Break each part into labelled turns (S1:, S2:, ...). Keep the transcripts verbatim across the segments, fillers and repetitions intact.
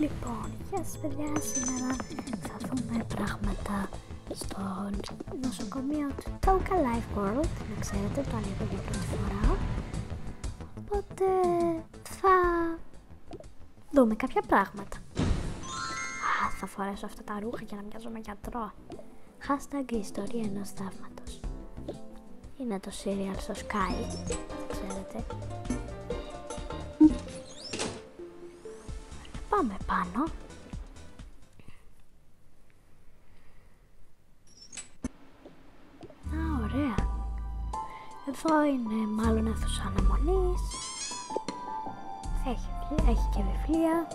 S1: Λοιπόν, γεια σας παιδιά, σήμερα θα δούμε πράγματα στο νοσοκομείο του Toca Life World, να ξέρετε, το ανοίγω για πρώτη φορά. Οπότε θα δούμε κάποια πράγματα. Α, θα φορέσω αυτά τα ρούχα για να μοιάζω με γιατρό. Hashtag η ιστορία ενός θαύματος. Είναι το serial στο Sky, ξέρετε. Πάμε πάνω. Α, ωραία. Εδώ είναι μάλλον αίθουσα αναμονής. Έχει, έχει και βιβλία.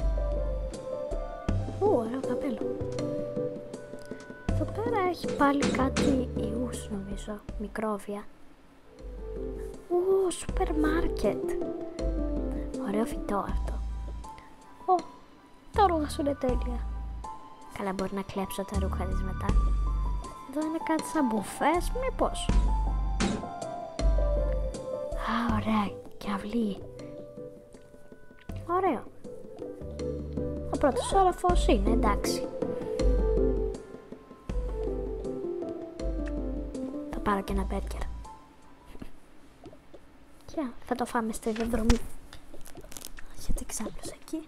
S1: Ου, ωραίο καπέλο. Εδώ πέρα έχει πάλι κάτι ιούς, νομίζω, μικρόβια. Ου, σούπερ μάρκετ. Ωραίο φυτό αυτό. Ω, τα ρούχα σου είναι τέλεια. Καλά, μπορεί να κλέψω τα ρούχα της μετά. Εδώ είναι κάτι σαν μπουφές, μήπως. Α, ωραία, και αυλή. Ωραίο. Ο πρώτος όροφος είναι, εντάξει. Θα πάρω και ένα μπέργκερ. Και θα το φάμε στη διαδρομή. Γιατί ξάπλωσα εκεί.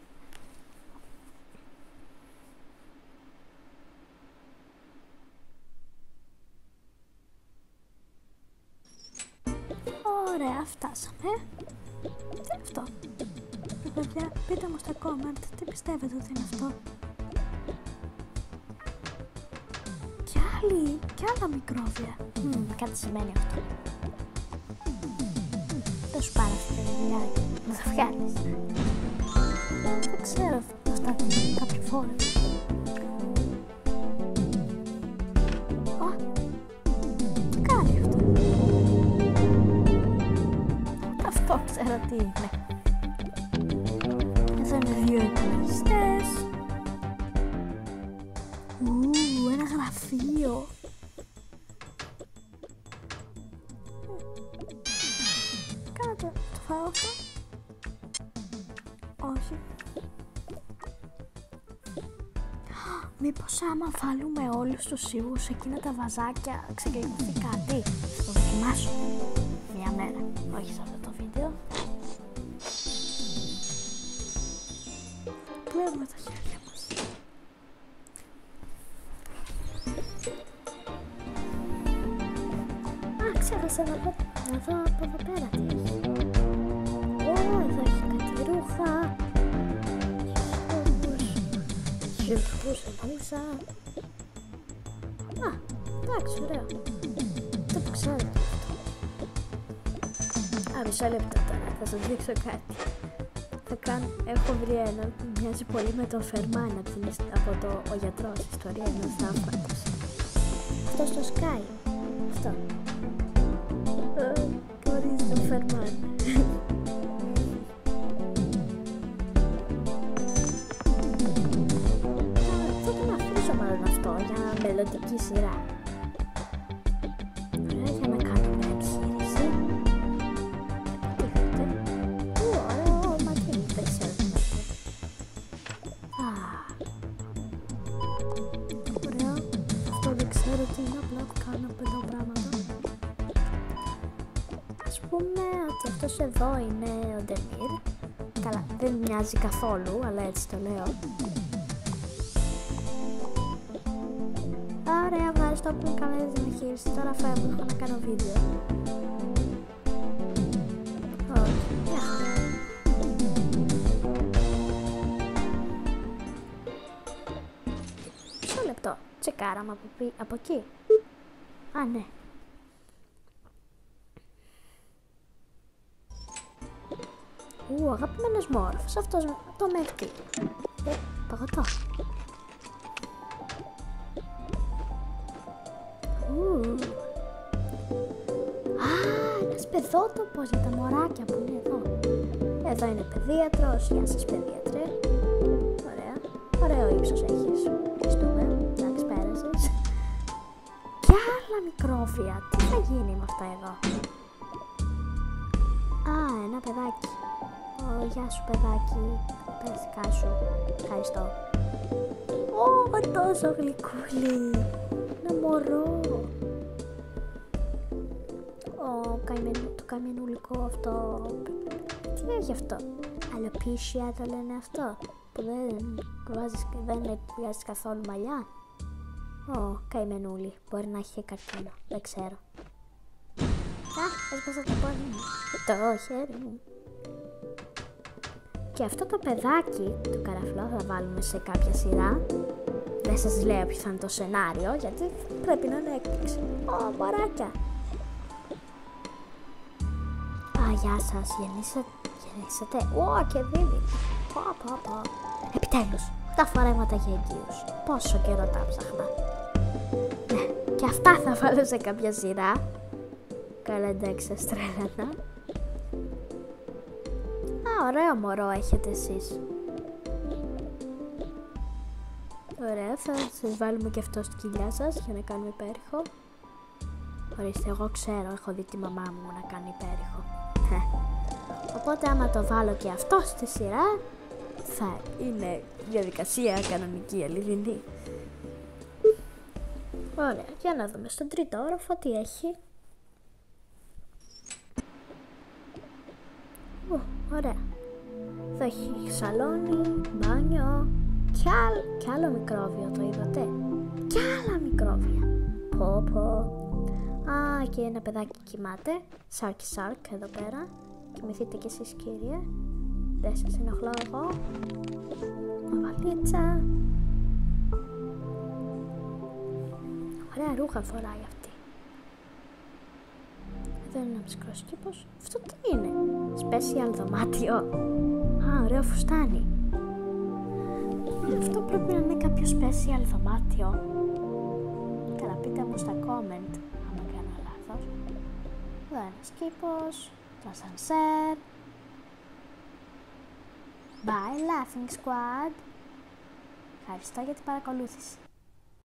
S1: Ωραία, φτάσαμε. Τι είναι αυτό? Παιδιά, πείτε μου στα comment τι πιστεύετε ότι είναι αυτό. Κι άλλοι, κι άλλα μικρόβια. Mm, κάτι σημαίνει αυτό. Δεν σου πάρω αυτή τη δουλειά, να τα βγάλεις. Δεν ξέρω αυτά κάποια φορά. Α, τι κάνει αυτό? Αυτό ξέρω τι είναι. Εδώ είναι δύο υπολογιστές. Ου, ένα γραφείο. Κάτω, το φάω αυτό? Όχι. Μήπως άμα βάλουμε όλους τους ιούς σε εκείνα τα βαζάκια ξεκινήσει κάτι? Θα το δοκιμάσω μια μέρα, όχι σε αυτό το βίντεο. Πλέουμε τα χέρια μας. Α, ξέχασα να δω, να δω από εδώ πέρα τι έχει. Ω, εδώ έχει κάτι ρούχα. Χιλούς μέσα. Α, εντάξει, ωραίο. Δεν το ξέρω αυτό. Α, μισό λεπτό τώρα, θα σας δείξω κάτι. Θα κάνω, έχω βρει ένα που μοιάζει πολύ με τον Φερμάν από, την, από το «Ο γιατρός», ιστορία ενός θαύματος. Αυτό στο Sky. Αυτό. Χωρίς τον Φερμάν. Θα τον αφήσω μάλλον αυτό για μελλοντική σειρά. Ωραία, για να κάνω μια επιχείρηση. Δεν ξέρω τι είναι, απλά κάνω πέντε πράγματα. Ας πούμε ότι αυτός εδώ είναι ο Ντεμίρ. Καλά, δεν μοιάζει καθόλου, αλλά έτσι το λέω. Ωραία, ευχαριστώ που με κάνετε την εγχείρηση. Τώρα φεύγω, έχω να κάνω βίντεο. Όχι, μια χαρά. Μισό λεπτό. Τσεκάραμε από, πι... από εκεί. Α, ναι. Ου, αγαπημένος μόρφος. Αυτός το μέχτη. Ε, παγωτό. Ου. Α, ένας παιδότοπος για τα μωράκια που είναι εδώ. Εδώ είναι παιδίατρος. Γεια σας, παιδίατρε. Ωραία. Ωραίο ύψος έχεις. Ευχαριστούμε. Και άλλα μικρόβια. Τι θα γίνει με αυτά εδώ? Α, ένα παιδάκι. Ω, γεια σου παιδάκι. Πες σου. Ευχαριστώ. Ω, τόσο γλυκούλη. Ένα μωρό. Ω, καημενου, το καημενουλικό αυτό. Τι έχει αυτό? Αλοπίσια το λένε αυτό. Που δεν βάζεις, δεν βγάζεις καθόλου μαλλιά. Ω, καημενούλη. Μπορεί να έχει καρκίνο. Δεν ξέρω. Α, έσπασα το πόδι μου. Το χέρι μου. Και αυτό το παιδάκι, το καραφλό, θα βάλουμε σε κάποια σειρά. Δεν σας λέω ποιο θα είναι το σενάριο, γιατί πρέπει να είναι έκπληξη. Ω, μωράκια. Α, γεια σας. Γεννήσατε. Γεννήσατε. Ω, και δίδυμη. Πω, πω, πω. Επιτέλους, τα φορέματα για εγγύους. Πόσο καιρό τα ψάχνα. Ναι, και αυτά θα βάλω σε κάποια σειρά. Καλά, εντάξει, σας τρέλανα. Α, ωραίο μωρό έχετε εσείς. Ωραία, θα σας βάλουμε και αυτό στη κοιλιά σας για να κάνουμε υπέρηχο. Ορίστε, εγώ ξέρω, έχω δει τη μαμά μου να κάνει υπέρηχο. Οπότε άμα το βάλω και αυτό στη σειρά, θα είναι διαδικασία κανονική, αληθινή. Ωραία, για να δούμε στον τρίτο όροφο τι έχει. Ω, ωραία. Θα έχει σαλόνι, μπάνιο, κι, άλλ, κι άλλο μικρόβιο, το είδατε? Κι άλλα μικρόβια. Πω πω. Α, και ένα παιδάκι κοιμάται. Σάρκι σάρκ εδώ πέρα. Κοιμηθείτε κι εσείς, κύριε. Δεν σας ενοχλώ εγώ. Βαλίτσα. Ωραία ρούχα φοράει αυτή. Εδώ είναι ένα μικρός κήπος. Αυτό τι είναι? Special δωμάτιο. Α, ωραίο φουστάνι. Αυτό πρέπει να είναι κάποιο special δωμάτιο. Καλά, πείτε μου στα comment άμα κάνω λάθος. Εδώ ένας κήπος. Το ασανσέρ. Bye, Laughing Squad. Ευχαριστώ για την παρακολούθηση.